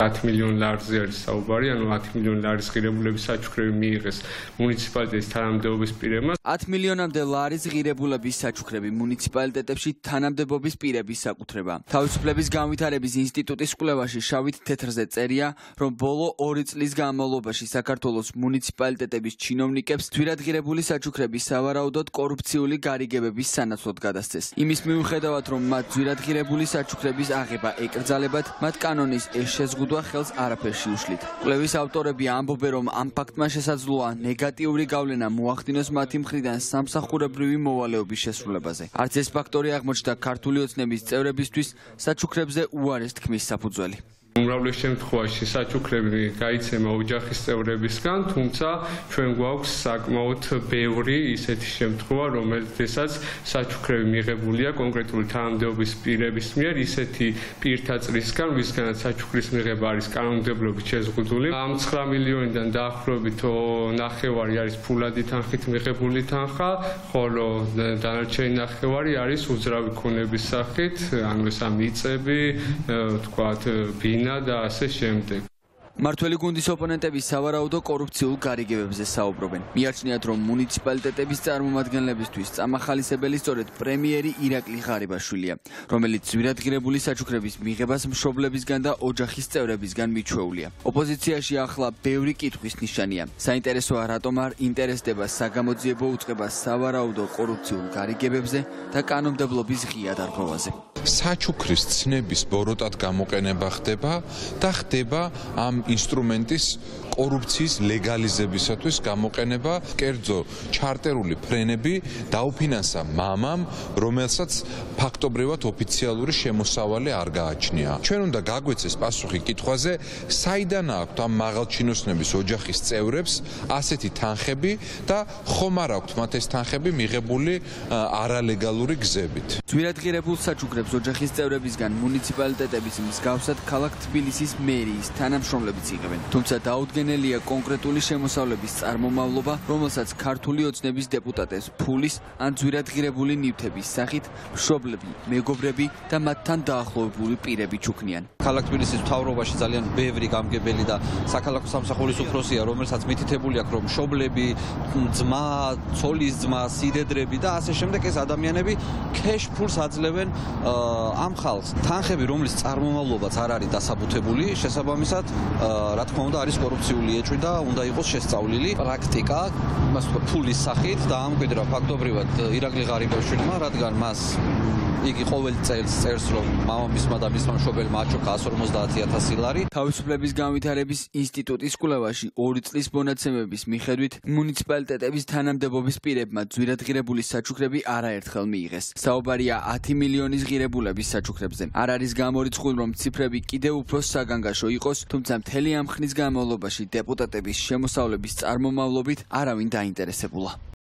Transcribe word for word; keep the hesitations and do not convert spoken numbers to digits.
ათი მილიონი ლარზე არის საუბარი, ანუ ათი მილიონი ლარის ღირებულების საჩუქრები მიიღეს მუნიციპალიტეტის თანამდებობის პირებმა. ათი მილიონამდე ლარის ღირებულების საჩუქრები მუნიციპალიტეტებში თანამდებობის პირების საკუთრება. თავისუფლების განვითარების ინსტიტუტის კვლევაში შავით თეთრზე წერია, რომ ბოლო ორი წლის განმავლობაში საქართველოს მუნიციპალიტეტების ჩინოვნიკებს ძვირადღირებული საჩუქრები სავარაუდოდ კორუფციული გარიგებების სანაცვლოდ გადასცეს. იმის მიუხედავად, რომ მათ ძვირადღირებული საჩუქრების აღება ეკრძალებათ, მათ კანონის ეს შეზღუდვა ხელს არაფერში უშლით. კვლევის ავტორები ამბობენ, რომ ამ ფაქტმა შესაძლოა ნეგატიური გავლენა მოახდინოს მათი მხრიდან სამსახურებრივი მოვალეობის შესრულებაზე. არც ეს ფაქტორი აღმოჩნდა ქართული ოცნების წევრებისთვის საჩუქრებზე უარეს თქმის საფუძველი. უმრავლეს შემთხვევაში საჩუქრები გაიცემა ოჯახის წევრებისგან, თუმცა ჩვენ გვაქვს საკმაოდ ბევრი ისეთი შემთხვევა, რომელთაც საჩუქრები მიღებულია კონკრეტული თანამდებობის პირების მიერ, ისეთი პირთა წრისგან, ვისგანაც საჩუქრის მიღება არის კანონმდებლობით შეზღუდული. ამ ცხრა მილიონიდან დაახლოებით ნახევარი არის ფულადი თანხით მიღებული თანხა, ხოლო დანარჩენი ნახევარი არის უძრავი ქონების სახით, ანუ ესა მიწები, თქვათ, ბინა და ასე შემდეგ. მართველი გუნდის ოპონენტები სავარაუდო კორუფციულ გარიგებებზე საუბრობენ. მიაჩნიათ, რომ მუნიციპალიტეტების წარმომადგენლებისთვის წამახალისებელი სწორედ პრემიერი ირაკლი ღარიბაშვილია, რომელიც ძვირადღირებული საჩუქრების მიღებას მშობლებისგან და ოჯახის წევრებისგან მიჩვეულია. ოპოზიციაში ახლა ბევრი კითხვის ნიშანია. საინტერესოა, რატომ არ ინტერესდება საგამოძიებო უწყება სავარაუდო კორუფციულ გარიგებებზე და კანონმდებლობის ღია დარღვევაზე. საჩუქრის ცნების ბოროტად გამოყენება ხდება და ხდება ამ ინსტრუმენტის კორუფციის ლეგალიზებისათვის გამოყენება. კერძო ჩარტერული ფრენები დაუფინანსა მამამ, რომელსაც ფაქტობრივად ოფიციალური შემოსავალი არ გააჩნია. ჩვენ უნდა გაგვეცეს პასუხი კითხვაზე, საიდან აქვთ ამ მაღალჩინოსნების ოჯახის წევრებს ასეთი თანხები და ხომ არ აქვთ მათ ეს თანხები მიღებული არალეგალური გზებით. ძვირადღირებულ საჩუქრებს ოჯახის წევრებისგან მუნიციპალიტეტების მსგავსად ქალაქ თბილისის მერიის თანამშრომლებიც იღებენ. თუმცა დაუდგენელია კონკრეტული შემოსავლების წარმომავლობა, რომელსაც ქართული ოცნების დეპუტატებს ფულის ან ძვირადღირებული ნივთების სახით მშობლები, მეგობრები და მათთან დაახლოებული პირები ჩუქნიან. ქალაქ თბილისის მთავრობაში ძალიან ბევრი გამგებელი და საქალაქო სამსახურის უფროსია, რომელსაც მითითებული აქვს, რომ მშობლები, ძმა, ცოლის ძმა, სიდედრები და ასე შემდეგ ეს ადამიანები cash ფულს აძლევენ ამ ხალხს. თანხები, რომლის წარმომავლობაც არ არის დასაბუთებული, შესაბამისად, რა თქმა უნდა, არის კორუფციული ეჭვი და უნდა იყოს შესწავლილი პრაქტიკა, იმას ვთქვათ, ფულის სახით და ამკვიდრა ფაქტობრივად ირაკლი ღარიბაშვილმა, რადგან მას იგი ყოველ წელს წერს, რომ მამამისმა და მისმა მშობელმა აჩუქა εκατს ორმოცდაათი ათასი ლარი. თავისუფლების განვითარების ინსტიტუტის კვლევაში ორი წლის მონაცემების მიხედვით მუნიციპალიტეტების თანამდებობის პირებმა ძვირადღირებული საჩუქრები არაერთხელ მიიღეს. საუბარია ათი მილიონის ღირებულების საჩუქრებზე. არ არის გამორიცხული, რომ ციფრები კიდევ უფრო საგანგაშო იყოს, თუმცა მთელი ამ ხნის განმავლობაში დეპუტატების შემოსავლების წარმომავლობით არავინ დაინტერესებულა.